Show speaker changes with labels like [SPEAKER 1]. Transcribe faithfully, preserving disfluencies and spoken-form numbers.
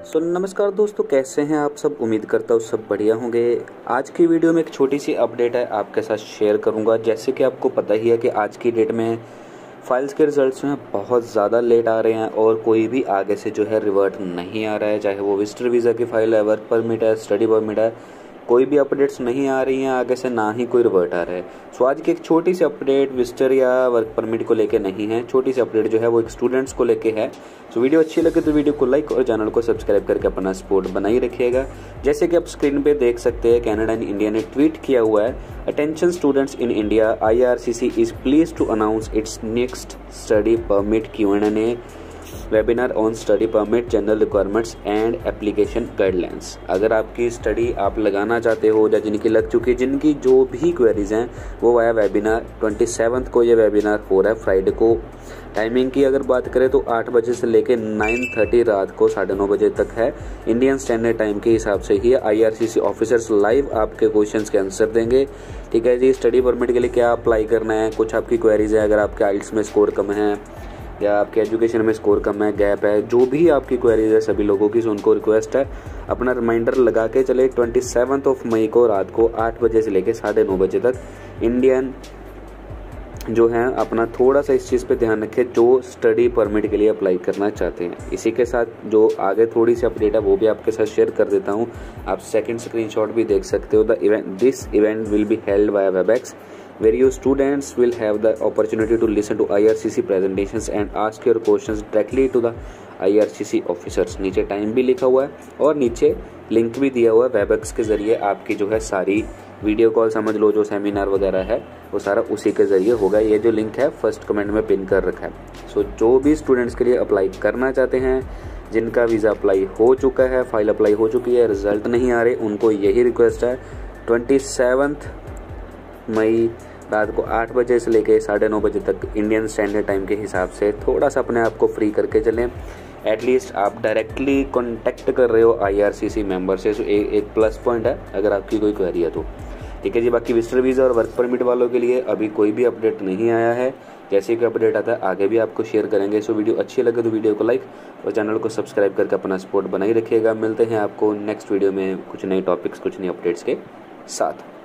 [SPEAKER 1] सो नमस्कार दोस्तों, कैसे हैं आप सब। उम्मीद करता हूँ सब बढ़िया होंगे। आज की वीडियो में एक छोटी सी अपडेट है आपके साथ शेयर करूंगा। जैसे कि आपको पता ही है कि आज की डेट में फाइल्स के रिजल्ट्स में बहुत ज़्यादा लेट आ रहे हैं और कोई भी आगे से जो है रिवर्ट नहीं आ रहा है। चाहे वो विजिटर वीज़ा की फाइल है, वर्क परमिट है, स्टडी परमिट है, कोई भी अपडेट्स नहीं आ रही हैं आगे से, ना ही कोई रिवर्ट आ रहा है। सो आज की एक छोटी सी अपडेट विजिटर या वर्क परमिट को लेके नहीं है, छोटी सी अपडेट जो है वो एक स्टूडेंट्स को लेके है। सो वीडियो अच्छी लगे तो वीडियो को लाइक और चैनल को सब्सक्राइब करके अपना सपोर्ट बनाई रखिएगा। जैसे कि आप स्क्रीन पे देख सकते हैं, कनाडा एंड इंडिया ने ट्वीट किया हुआ है, attention students in India, I R C C is please to announce its next study permit Q and A webinar on study permit, general requirements and application guidelines. अगर आपकी study आप लगाना चाहते हो या जिनकी लग चुकी है, जिनकी जो भी क्वेरीज हैं वो वाया वेबिनार ट्वेंटी सेवन्थ को ये वेबिनार हो रहा है, फ्राइडे को। टाइमिंग की अगर बात करें तो आठ बजे से लेके नाइन थर्टी रात को साढ़े नौ बजे तक है। इंडियन स्टैंडर्ड टाइम के हिसाब से ही I R C C officers live आपके क्वेश्चंस के आंसर देंगे। ठीक है जी। स्टडी परमिट के लिए क्या अप्लाई करना है, कुछ आपकी क्वेरीज है, अगर आपके आइल्स में स्कोर कम है या आपके एजुकेशन में स्कोर कम है, गैप है, जो भी आपकी क्वेरीज है सभी लोगों की, उनको रिक्वेस्ट है अपना रिमाइंडर लगा के चले। ट्वेंटी सेवन्थ ऑफ मई को रात को आठ बजे से लेकर साढ़े नौ बजे तक इंडियन जो है अपना थोड़ा सा इस चीज़ पे ध्यान रखें जो स्टडी परमिट के लिए अप्लाई करना चाहते हैं। इसी के साथ जो आगे थोड़ी सी अपडेट है वो भी आपके साथ शेयर कर देता हूँ। आप सेकंड स्क्रीनशॉट भी देख सकते हो। The event this event will be held by Webex where your students will have the opportunity to listen to I R C C presentations and ask your questions directly to the I R C C officers। नीचे time भी लिखा हुआ है और नीचे link भी दिया हुआ है। वेबएक्स के जरिए आपकी जो है सारी वीडियो कॉल समझ लो, जो सेमिनार वगैरह है वो सारा उसी के जरिए होगा। ये जो लिंक है फर्स्ट कमेंट में पिन कर रखा है। सो so, जो भी स्टूडेंट्स के लिए अप्लाई करना चाहते हैं, जिनका वीज़ा अप्लाई हो चुका है, फाइल अप्लाई हो चुकी है, रिजल्ट नहीं आ रहे, उनको यही रिक्वेस्ट है ट्वेंटी सेवन्थ मई रात को आठ बजे से लेके साढ़े नौ बजे तक इंडियन स्टैंडर्ड टाइम के हिसाब से थोड़ा सा अपने आप को फ्री करके चलें। एटलीस्ट आप डायरेक्टली कांटेक्ट कर रहे हो आई आर सी सी मेंबर से, ए, एक प्लस पॉइंट है अगर आपकी कोई क्वेरी है तो। ठीक है जी। बाकी विजिटर वीज़ा और वर्क परमिट वालों के लिए अभी कोई भी अपडेट नहीं आया है। जैसे कि अपडेट आता है आगे भी आपको शेयर करेंगे। सो वीडियो अच्छी लगे तो वीडियो को लाइक और चैनल को सब्सक्राइब करके अपना सपोर्ट बनाई रखिएगा। मिलते हैं आपको नेक्स्ट वीडियो में कुछ नए टॉपिक्स, कुछ नई अपडेट्स के साथ।